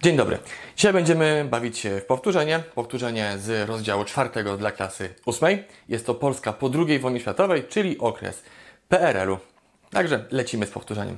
Dzień dobry. Dzisiaj będziemy bawić się w powtórzenie z rozdziału 4 dla klasy 8. Jest to Polska po II wojnie światowej, czyli okres PRL-u. Także lecimy z powtórzeniem.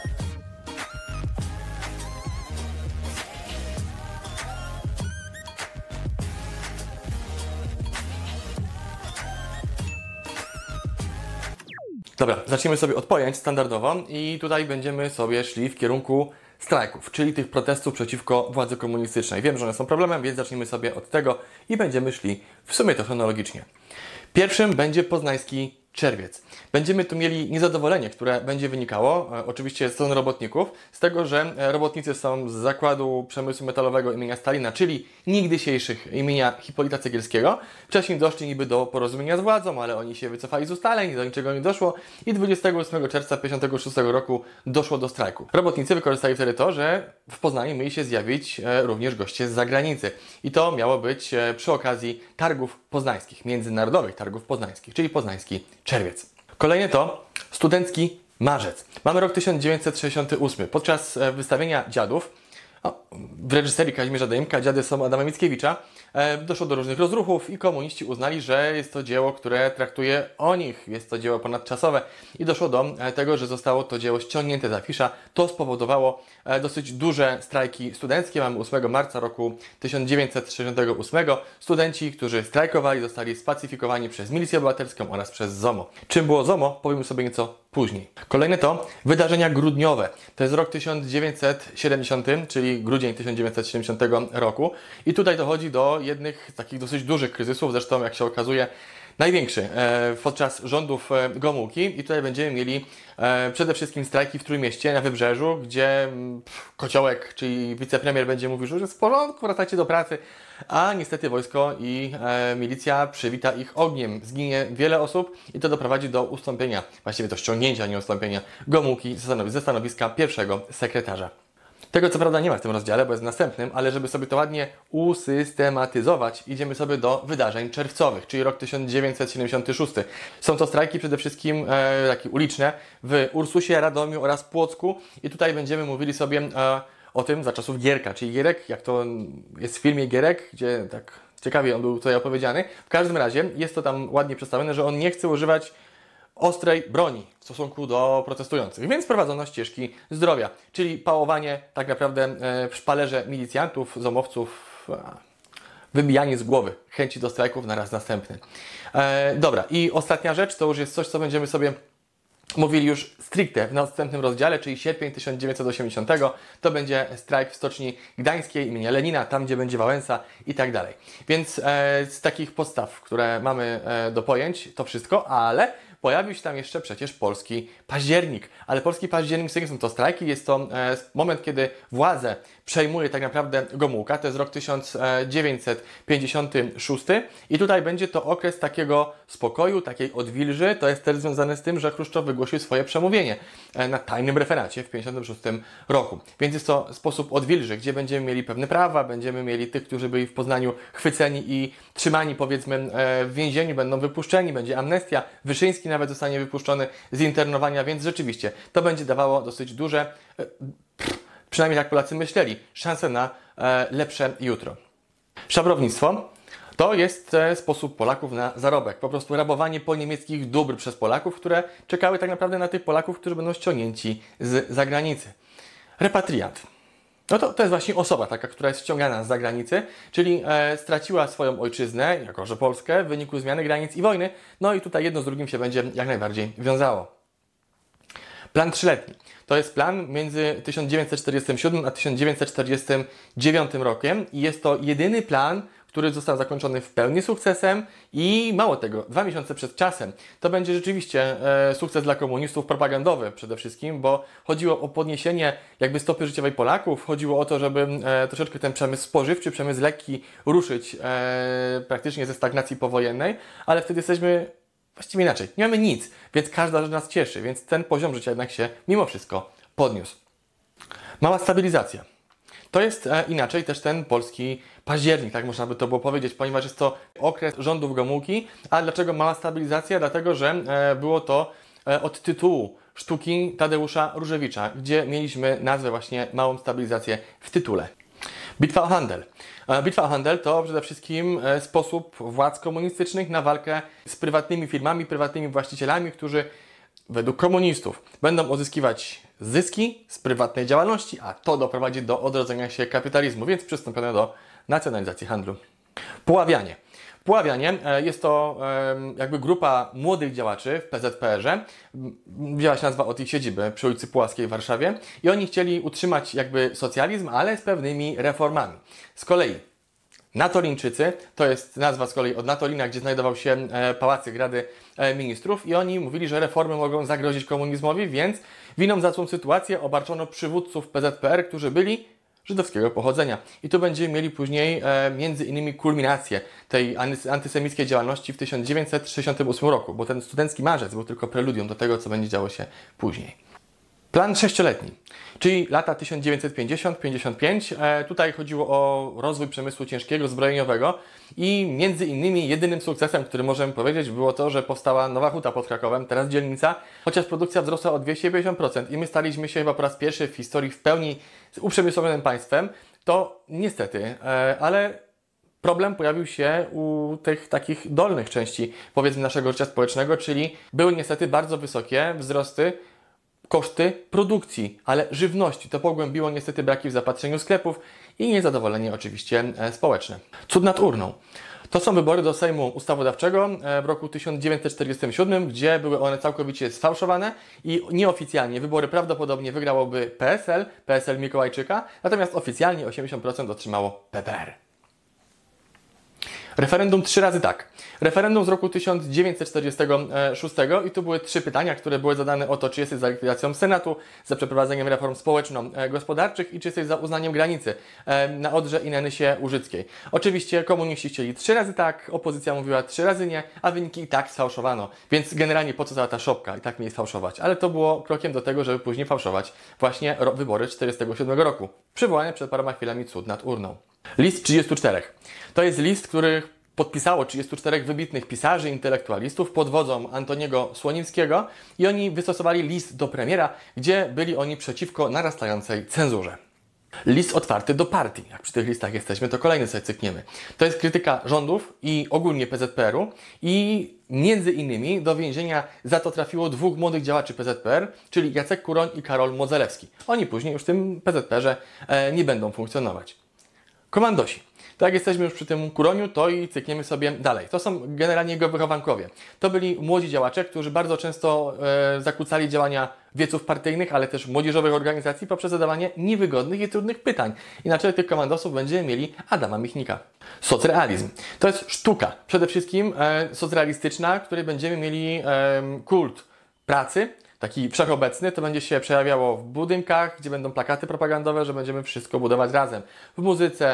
Dobra, zacznijmy sobie od pojęć standardowo i tutaj będziemy sobie szli w kierunku strajków, czyli tych protestów przeciwko władzy komunistycznej. Wiem, że one są problemem, więc zacznijmy sobie od tego i będziemy szli w sumie to chronologicznie. Pierwszym będzie poznański czerwiec. Będziemy tu mieli niezadowolenie, które będzie wynikało, oczywiście z strony robotników, z tego, że robotnicy są z Zakładu Przemysłu Metalowego imienia Stalina, czyli nigdysiejszych imienia Hipolita Cegielskiego. Wcześniej doszli niby do porozumienia z władzą, ale oni się wycofali z ustaleń, do niczego nie doszło i 28 czerwca 1956 roku doszło do strajku. Robotnicy wykorzystali wtedy to, że w Poznaniu mieli się zjawić również goście z zagranicy. I to miało być przy okazji targów poznańskich, międzynarodowych targów poznańskich, czyli poznański czerwiec. Kolejny to studencki marzec. Mamy rok 1968. Podczas wystawienia Dziadów w reżyserii Kazimierza Dejmka, Dziady są Adama Mickiewicza, doszło do różnych rozruchów i komuniści uznali, że jest to dzieło, które traktuje o nich, jest to dzieło ponadczasowe i doszło do tego, że zostało to dzieło ściągnięte z afisza. To spowodowało dosyć duże strajki studenckie. Mamy 8 marca roku 1968. Studenci, którzy strajkowali, zostali spacyfikowani przez Milicję Obywatelską oraz przez ZOMO. Czym było ZOMO? Powiemy sobie nieco później. Kolejne to wydarzenia grudniowe. To jest rok 1970, czyli grudzień 1970 roku. I tutaj dochodzi do jednych z takich dosyć dużych kryzysów, zresztą jak się okazuje największy podczas rządów Gomułki. I tutaj będziemy mieli przede wszystkim strajki w Trójmieście na Wybrzeżu, gdzie Kociołek, czyli wicepremier, będzie mówił, że już jest w porządku, wracacie do pracy, a niestety wojsko i milicja przywita ich ogniem. Zginie wiele osób i to doprowadzi do ustąpienia, właściwie do ściągnięcia, nie ustąpienia Gomułki ze stanowiska pierwszego sekretarza. Tego co prawda nie ma w tym rozdziale, bo jest w następnym, ale żeby sobie to ładnie usystematyzować, idziemy sobie do wydarzeń czerwcowych, czyli rok 1976. Są to strajki przede wszystkim takie uliczne w Ursusie, Radomiu oraz Płocku i tutaj będziemy mówili sobie o tym za czasów Gierka, czyli Gierek, jak to jest w filmie Gierek, gdzie tak ciekawie on był tutaj opowiedziany. W każdym razie jest to tam ładnie przedstawione, że on nie chce używać ostrej broni w stosunku do protestujących, więc prowadzono ścieżki zdrowia, czyli pałowanie tak naprawdę w szpalerze milicjantów, zomowców, wybijanie z głowy chęci do strajków na raz następny. Dobra, i ostatnia rzecz to już jest coś, co będziemy sobie mówili już stricte w następnym rozdziale, czyli sierpień 1980. To będzie strajk w Stoczni Gdańskiej imienia Lenina, tam gdzie będzie Wałęsa i tak dalej. Więc z takich podstaw, które mamy do pojęć, to wszystko, ale pojawił się tam jeszcze przecież polski październik. Ale polski październik to nie są to strajki, jest to moment, kiedy władzę przejmuje tak naprawdę Gomułka. To jest rok 1956 i tutaj będzie to okres takiego spokoju, takiej odwilży. To jest też związane z tym, że Chruszczow wygłosił swoje przemówienie na tajnym referacie w 1956 roku. Więc jest to sposób odwilży, gdzie będziemy mieli pewne prawa, będziemy mieli tych, którzy byli w Poznaniu chwyceni i trzymani powiedzmy w więzieniu, będą wypuszczeni, będzie amnestia. Wyszyński nawet zostanie wypuszczony z internowania, więc rzeczywiście to będzie dawało dosyć duże, przynajmniej jak Polacy myśleli, szanse na lepsze jutro. Szabrownictwo to jest sposób Polaków na zarobek. Po prostu rabowanie po niemieckich dóbr przez Polaków, które czekały tak naprawdę na tych Polaków, którzy będą ściągnięci z zagranicy. Repatriant. No to jest właśnie osoba taka, która jest ściągana z zagranicy, czyli straciła swoją ojczyznę, jako że Polskę, w wyniku zmiany granic i wojny. No i tutaj jedno z drugim się będzie jak najbardziej wiązało. Plan trzyletni. To jest plan między 1947 a 1949 rokiem i jest to jedyny plan, który został zakończony w pełni sukcesem i mało tego, 2 miesiące przed czasem. To będzie rzeczywiście sukces dla komunistów propagandowy przede wszystkim, bo chodziło o podniesienie jakby stopy życiowej Polaków, chodziło o to, żeby troszeczkę ten przemysł spożywczy, przemysł lekki ruszyć praktycznie ze stagnacji powojennej, ale wtedy jesteśmy właściwie inaczej. Nie mamy nic, więc każda rzecz nas cieszy, więc ten poziom życia jednak się mimo wszystko podniósł. Mała stabilizacja. To jest inaczej też ten polski październik, tak można by to było powiedzieć, ponieważ jest to okres rządów Gomułki. A dlaczego mała stabilizacja? Dlatego, że było to od tytułu sztuki Tadeusza Różewicza, gdzie mieliśmy nazwę właśnie Małą stabilizację w tytule. Bitwa o handel. Bitwa o handel to przede wszystkim sposób władz komunistycznych na walkę z prywatnymi firmami, prywatnymi właścicielami, którzy według komunistów będą uzyskiwać zyski z prywatnej działalności, a to doprowadzi do odrodzenia się kapitalizmu, więc przystąpiono do nacjonalizacji handlu. Puławianie. Puławianie jest to jakby grupa młodych działaczy w PZPR-ze. Wzięła się nazwa od ich siedziby przy ulicy Puławskiej w Warszawie i oni chcieli utrzymać jakby socjalizm, ale z pewnymi reformami. Z kolei Natolińczycy, to jest nazwa z kolei od Natolina, gdzie znajdował się pałacyk Rady Ministrów i oni mówili, że reformy mogą zagrozić komunizmowi, więc winą za tą sytuację obarczono przywódców PZPR, którzy byli żydowskiego pochodzenia. I tu będziemy mieli później między innymi kulminację tej antysemickiej działalności w 1968 roku, bo ten studencki marzec był tylko preludium do tego, co będzie działo się później. Plan 6-letni, czyli lata 1950-55. Tutaj chodziło o rozwój przemysłu ciężkiego, zbrojeniowego i między innymi jedynym sukcesem, który możemy powiedzieć, było to, że powstała nowa huta pod Krakowem, teraz dzielnica, chociaż produkcja wzrosła o 250% i my staliśmy się chyba po raz pierwszy w historii w pełni uprzemysłowionym państwem, to niestety, ale problem pojawił się u tych takich dolnych części, powiedzmy, naszego życia społecznego, czyli były niestety bardzo wysokie wzrosty koszty produkcji, ale żywności. To pogłębiło niestety braki w zapatrzeniu sklepów i niezadowolenie oczywiście społeczne. Cud nad urną. To są wybory do Sejmu Ustawodawczego w roku 1947, gdzie były one całkowicie sfałszowane i nieoficjalnie wybory prawdopodobnie wygrałoby PSL Mikołajczyka, natomiast oficjalnie 80% otrzymało PPR. Referendum 3 razy tak. Referendum z roku 1946 i tu były 3 pytania, które były zadane o to, czy jesteś za likwidacją Senatu, za przeprowadzeniem reform społeczno-gospodarczych i czy jesteś za uznaniem granicy na Odrze i na Nysie Łużyckiej. Oczywiście komuniści chcieli 3 razy tak, opozycja mówiła 3 razy nie, a wyniki i tak sfałszowano. Więc generalnie po co cała ta szopka i tak mieli sfałszować. Ale to było krokiem do tego, żeby później fałszować właśnie wybory 1947 roku. Przywołany przed paroma chwilami cud nad urną. List 34. To jest list, który podpisało 34 wybitnych pisarzy, intelektualistów pod wodzą Antoniego Słonimskiego i oni wystosowali list do premiera, gdzie byli oni przeciwko narastającej cenzurze. List otwarty do partii. Jak przy tych listach jesteśmy, to kolejny sobie cykniemy. To jest krytyka rządów i ogólnie PZPR-u i między innymi do więzienia za to trafiło 2 młodych działaczy PZPR, czyli Jacek Kuroń i Karol Modzelewski. Oni później już w tym PZPR-ze nie będą funkcjonować. Komandosi. Tak jak jesteśmy już przy tym Kuroniu, to i cykniemy sobie dalej. To są generalnie jego wychowankowie. To byli młodzi działacze, którzy bardzo często zakłócali działania wieców partyjnych, ale też młodzieżowych organizacji poprzez zadawanie niewygodnych i trudnych pytań. I na czele tych komandosów będziemy mieli Adama Michnika. Socrealizm. To jest sztuka, przede wszystkim socrealistyczna, w której będziemy mieli kult pracy, taki wszechobecny, to będzie się przejawiało w budynkach, gdzie będą plakaty propagandowe, że będziemy wszystko budować razem. W muzyce,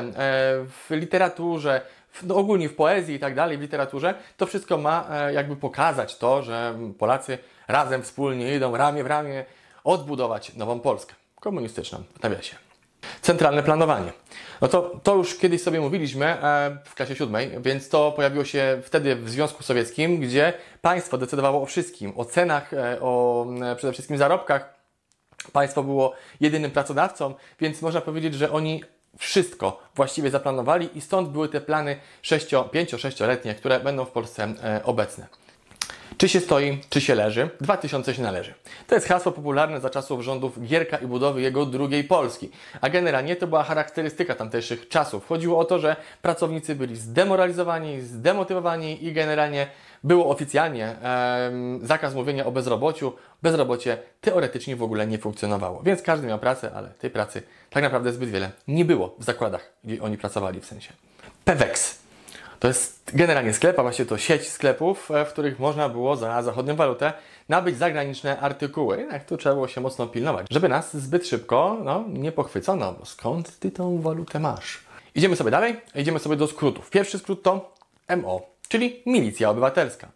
w literaturze, ogólnie w poezji i tak dalej, w literaturze, to wszystko ma jakby pokazać to, że Polacy razem, wspólnie idą ramię w ramię odbudować nową Polskę. Komunistyczną, w nawiasie. Centralne planowanie. No to już kiedyś sobie mówiliśmy w klasie 7, więc to pojawiło się wtedy w Związku Sowieckim, gdzie państwo decydowało o wszystkim, o cenach, o przede wszystkim zarobkach. Państwo było jedynym pracodawcą, więc można powiedzieć, że oni wszystko właściwie zaplanowali i stąd były te plany 5-6-letnie, które będą w Polsce obecne. Czy się stoi, czy się leży? 2000 się należy. To jest hasło popularne za czasów rządów Gierka i budowy jego drugiej Polski. A generalnie to była charakterystyka tamtejszych czasów. Chodziło o to, że pracownicy byli zdemoralizowani, zdemotywowani i generalnie było oficjalnie zakaz mówienia o bezrobociu. Bezrobocie teoretycznie w ogóle nie funkcjonowało. Więc każdy miał pracę, ale tej pracy tak naprawdę zbyt wiele nie było w zakładach, gdzie oni pracowali w sensie. Pewex. To jest generalnie sklep, a właściwie to sieć sklepów, w których można było za zachodnią walutę nabyć zagraniczne artykuły. Jednak tu trzeba było się mocno pilnować, żeby nas zbyt szybko nie pochwycono, bo skąd ty tą walutę masz? Idziemy sobie dalej, idziemy sobie do skrótów. Pierwszy skrót to MO, czyli Milicja Obywatelska.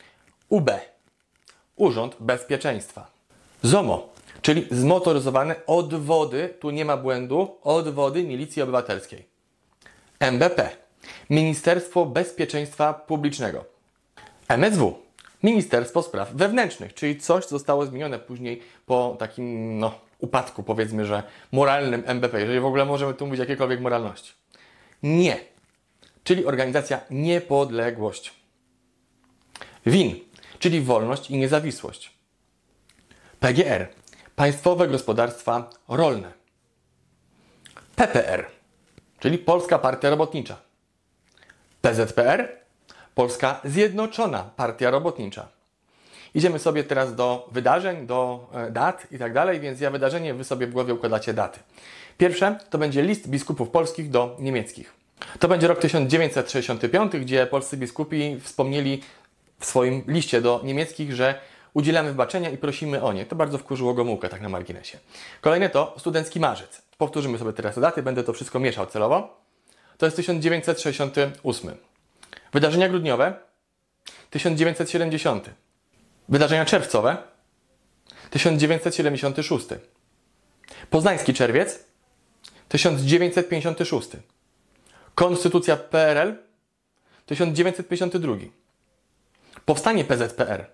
UB, Urząd Bezpieczeństwa. ZOMO, czyli zmotoryzowane odwody, tu nie ma błędu, odwody Milicji Obywatelskiej. MBP, Ministerstwo Bezpieczeństwa Publicznego. MSW, Ministerstwo Spraw Wewnętrznych, czyli coś, co zostało zmienione później po takim upadku, powiedzmy, że moralnym MBP, jeżeli w ogóle możemy tu mówić o jakiejkolwiek moralności. Nie. Czyli Organizacja Niepodległość. WIN, czyli Wolność i Niezawisłość. PGR, Państwowe Gospodarstwa Rolne. PPR, czyli Polska Partia Robotnicza. PZPR, Polska Zjednoczona Partia Robotnicza. Idziemy sobie teraz do wydarzeń, do dat i tak dalej, więc ja wydarzenie, wy sobie w głowie układacie daty. Pierwsze to będzie list biskupów polskich do niemieckich. To będzie rok 1965, gdzie polscy biskupi wspomnieli w swoim liście do niemieckich, że udzielamy wybaczenia i prosimy o nie. To bardzo wkurzyło Gomułkę, tak na marginesie. Kolejne to studencki marzec. Powtórzymy sobie teraz daty, będę to wszystko mieszał celowo. To jest 1968. Wydarzenia grudniowe 1970. Wydarzenia czerwcowe 1976. Poznański czerwiec 1956. Konstytucja PRL 1952. Powstanie PZPR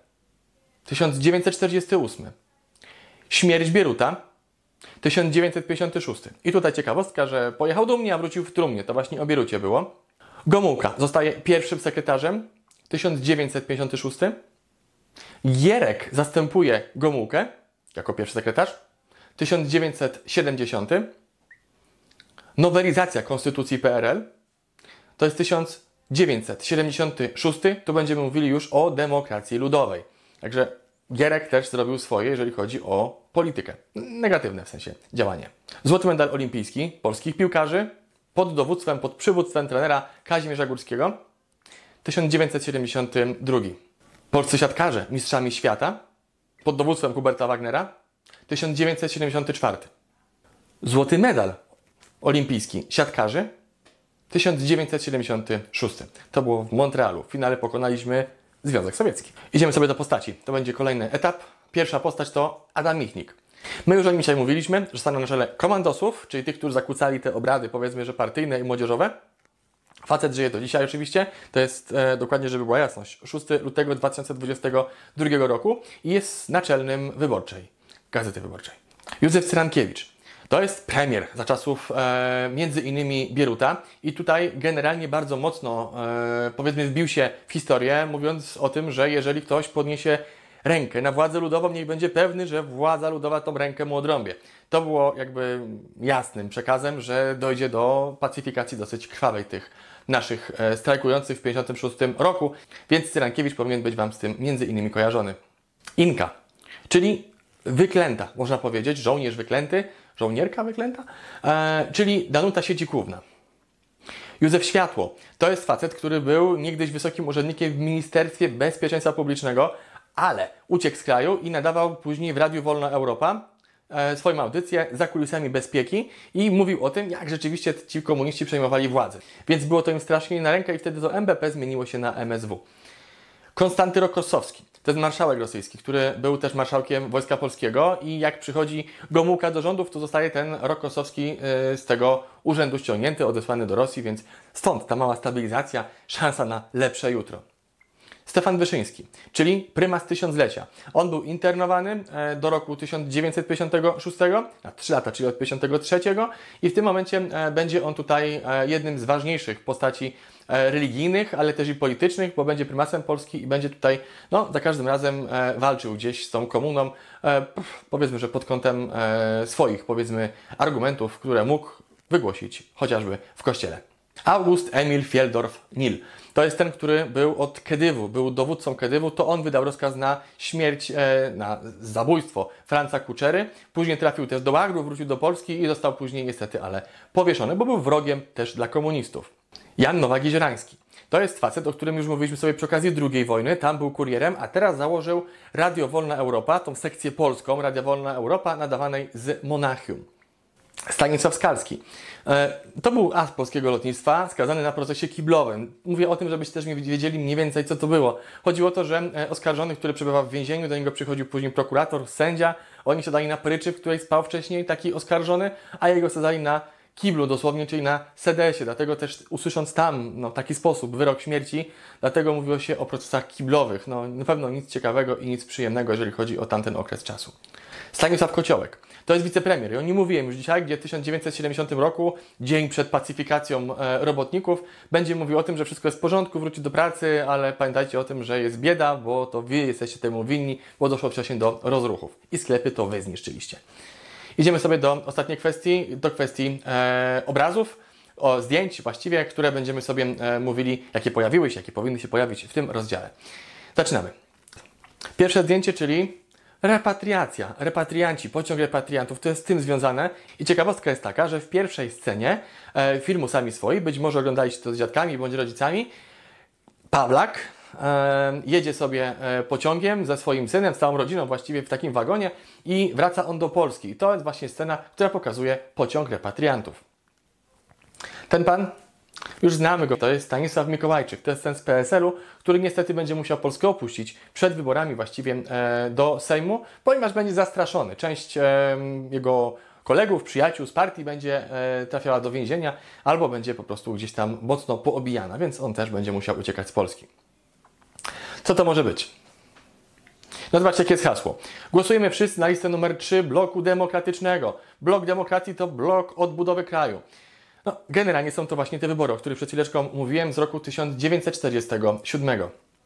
1948. Śmierć Bieruta 1956. I tutaj ciekawostka, że pojechał do mnie, a wrócił w trumnie. To właśnie o Bierucie było. Gomułka zostaje pierwszym sekretarzem 1956. Gierek zastępuje Gomułkę jako pierwszy sekretarz 1970. Nowelizacja Konstytucji PRL to jest 1976. Tu będziemy mówili już o demokracji ludowej. Także Gierek też zrobił swoje, jeżeli chodzi o politykę. Negatywne w sensie działanie. Złoty medal olimpijski polskich piłkarzy pod przywództwem trenera Kazimierza Górskiego 1972. Polscy siatkarze mistrzami świata pod dowództwem Huberta Wagnera 1974. Złoty medal olimpijski siatkarzy 1976. To było w Montrealu. W finale pokonaliśmy Związek Sowiecki. Idziemy sobie do postaci. To będzie kolejny etap. Pierwsza postać to Adam Michnik. My już o nim dzisiaj mówiliśmy, że stanął na czele komandosów, czyli tych, którzy zakłócali te obrady, powiedzmy, że partyjne i młodzieżowe. Facet żyje do dzisiaj oczywiście. To jest dokładnie, żeby była jasność, 6 lutego 2022 roku i jest naczelnym Wyborczej, Gazety Wyborczej. Józef Cyrankiewicz. To jest premier za czasów między innymi Bieruta i tutaj generalnie bardzo mocno powiedzmy wbił się w historię, mówiąc o tym, że jeżeli ktoś podniesie rękę na władzę ludową, niech będzie pewny, że władza ludowa tą rękę mu odrąbie. To było jakby jasnym przekazem, że dojdzie do pacyfikacji dosyć krwawej tych naszych strajkujących w 1956 roku, więc Cyrankiewicz powinien być Wam z tym między innymi kojarzony. Inka, czyli wyklęta, można powiedzieć, żołnierz wyklęty, żołnierka wyklęta, czyli Danuta Siedzikówna. Józef Światło, to jest facet, który był niegdyś wysokim urzędnikiem w Ministerstwie Bezpieczeństwa Publicznego, ale uciekł z kraju i nadawał później w Radiu Wolna Europa swoją audycję za kulisami bezpieki i mówił o tym, jak rzeczywiście ci komuniści przejmowali władzę. Więc było to im strasznie na rękę i wtedy to MBP zmieniło się na MSW. Konstanty Rokossowski, to jest marszałek rosyjski, który był też marszałkiem Wojska Polskiego i jak przychodzi Gomułka do rządów, to zostaje ten Rokossowski z tego urzędu ściągnięty, odesłany do Rosji, więc stąd ta mała stabilizacja, szansa na lepsze jutro. Stefan Wyszyński, czyli prymas tysiąclecia. On był internowany do roku 1956, na 3 lata, czyli od 1953 i w tym momencie będzie on tutaj jednym z ważniejszych postaci religijnych, ale też i politycznych, bo będzie prymasem Polski i będzie tutaj, no, za każdym razem walczył gdzieś z tą komuną, powiedzmy, że pod kątem swoich, powiedzmy, argumentów, które mógł wygłosić chociażby w kościele. August Emil Fieldorf-Nil. To jest ten, który był od Kedywu, był dowódcą Kedywu, to on wydał rozkaz na śmierć, na zabójstwo Franca Kuczery. Później trafił też do łagru, wrócił do Polski i został później niestety, ale powieszony, bo był wrogiem też dla komunistów. Jan Nowak-Jeziorański. To jest facet, o którym już mówiliśmy sobie przy okazji II wojny, tam był kurierem, a teraz założył Radio Wolna Europa, tą sekcję polską Radio Wolna Europa, nadawanej z Monachium. Stanisław Skalski. To był as polskiego lotnictwa, skazany na procesie kiblowym. Mówię o tym, żebyście też wiedzieli mniej więcej, co to było. Chodziło o to, że oskarżony, który przebywał w więzieniu, do niego przychodził później prokurator, sędzia. Oni siadali na pryczy, w której spał wcześniej taki oskarżony, a jego sadzali na kiblu dosłownie, czyli na sedesie. Dlatego też usłysząc tam w taki sposób wyrok śmierci, dlatego mówiło się o procesach kiblowych. No, na pewno nic ciekawego i nic przyjemnego, jeżeli chodzi o tamten okres czasu. Stanisław Kociołek. To jest wicepremier i o nim mówiłem już dzisiaj, gdzie w 1970 roku, dzień przed pacyfikacją robotników, będzie mówił o tym, że wszystko jest w porządku, wróci do pracy, ale pamiętajcie o tym, że jest bieda, bo to wy jesteście temu winni, bo doszło wcześniej do rozruchów. I sklepy to wy zniszczyliście. Idziemy sobie do ostatniej kwestii, do kwestii obrazów, zdjęć właściwie, które będziemy sobie mówili, jakie pojawiły się, jakie powinny się pojawić w tym rozdziale. Zaczynamy. Pierwsze zdjęcie, czyli repatriacja, repatrianci, pociąg repatriantów, to jest z tym związane i ciekawostka jest taka, że w pierwszej scenie filmu Sami Swoi, być może oglądaliście to z dziadkami bądź rodzicami, Pawlak jedzie sobie pociągiem ze swoim synem, z całą rodziną właściwie w takim wagonie i wraca on do Polski. I to jest właśnie scena, która pokazuje pociąg repatriantów. Ten pan, już znamy go, to jest Stanisław Mikołajczyk, to jest ten z PSL-u, który niestety będzie musiał Polskę opuścić przed wyborami właściwie do Sejmu, ponieważ będzie zastraszony. Część jego kolegów, przyjaciół z partii będzie trafiała do więzienia albo będzie po prostu gdzieś tam mocno poobijana, więc on też będzie musiał uciekać z Polski. Co to może być? No zobaczcie, jakie jest hasło. Głosujemy wszyscy na listę numer 3 bloku demokratycznego. Blok demokracji to blok odbudowy kraju. No, generalnie są to właśnie te wybory, o których przed chwileczką mówiłem, z roku 1947.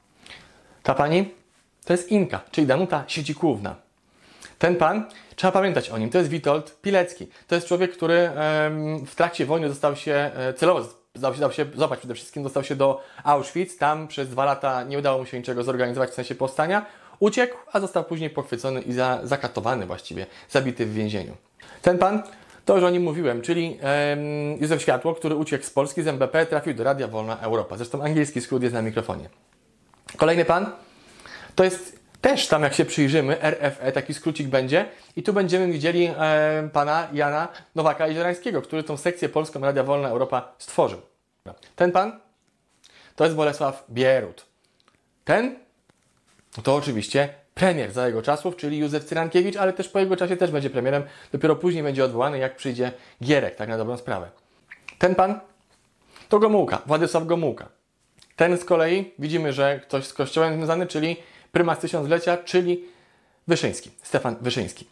Ta pani to jest Inka, czyli Danuta Siedzikówna. Ten pan, trzeba pamiętać o nim, to jest Witold Pilecki. To jest człowiek, który w trakcie wojny dostał się celowo, zobacz, przede wszystkim dostał się do Auschwitz. Tam przez 2 lata nie udało mu się niczego zorganizować w sensie powstania. Uciekł, a został później pochwycony i zakatowany właściwie, zabity w więzieniu. Ten pan, to już o nim mówiłem, czyli Józef Światło, który uciekł z Polski, z MBP, trafił do Radia Wolna Europa. Zresztą angielski skrót jest na mikrofonie. Kolejny pan, to jest też tam, jak się przyjrzymy, RFE, taki skrócik będzie. I tu będziemy widzieli pana Jana Nowaka-Jeziorańskiego, który tą sekcję polską Radia Wolna Europa stworzył. Ten pan to jest Bolesław Bierut. Ten to oczywiście premier za jego czasów, czyli Józef Cyrankiewicz, ale też po jego czasie też będzie premierem. Dopiero później będzie odwołany, jak przyjdzie Gierek, tak na dobrą sprawę. Ten pan to Gomułka, Władysław Gomułka. Ten z kolei widzimy, że ktoś z Kościołem związany, czyli prymas tysiąclecia, czyli Wyszyński, Stefan Wyszyński.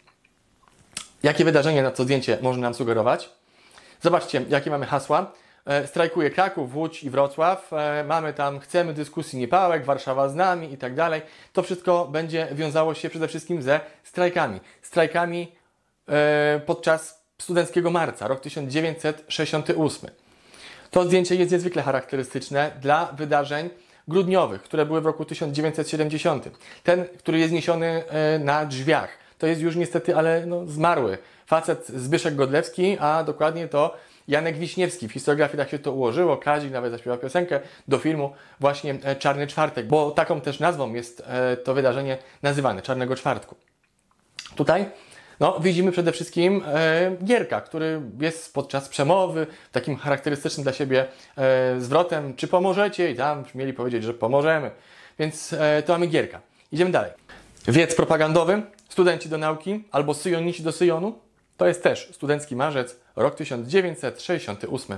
Jakie wydarzenie na to zdjęcie może nam sugerować? Zobaczcie, jakie mamy hasła. Strajkuje Kraków, Łódź i Wrocław. Mamy tam, chcemy dyskusji, nie pałek, Warszawa z nami i tak dalej. To wszystko będzie wiązało się przede wszystkim ze strajkami. Strajkami podczas studenckiego marca, rok 1968. To zdjęcie jest niezwykle charakterystyczne dla wydarzeń grudniowych, które były w roku 1970. Ten, który jest niesiony na drzwiach, to jest już niestety, ale no, zmarły facet Zbyszek Godlewski, a dokładnie to Janek Wiśniewski. W historiografii tak się to ułożyło. Kazik nawet zaśpiewał piosenkę do filmu właśnie Czarny Czwartek, bo taką też nazwą jest to wydarzenie nazywane, Czarnego Czwartku. Tutaj no, widzimy przede wszystkim Gierka, który jest podczas przemowy takim charakterystycznym dla siebie zwrotem, czy pomożecie? I tam mieli powiedzieć, że pomożemy. Więc to mamy Gierka. Idziemy dalej. Wiec propagandowy, studenci do nauki albo syjonici do Syjonu. To jest też studencki marzec, rok 1968.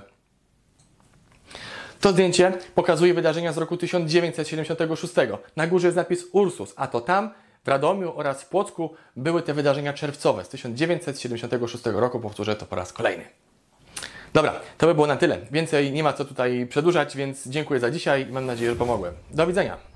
To zdjęcie pokazuje wydarzenia z roku 1976. Na górze jest napis Ursus, a to tam w Radomiu oraz w Płocku były te wydarzenia czerwcowe z 1976 roku. Powtórzę to po raz kolejny. Dobra, to by było na tyle. Więcej nie ma co tutaj przedłużać, więc dziękuję za dzisiaj i mam nadzieję, że pomogłem. Do widzenia.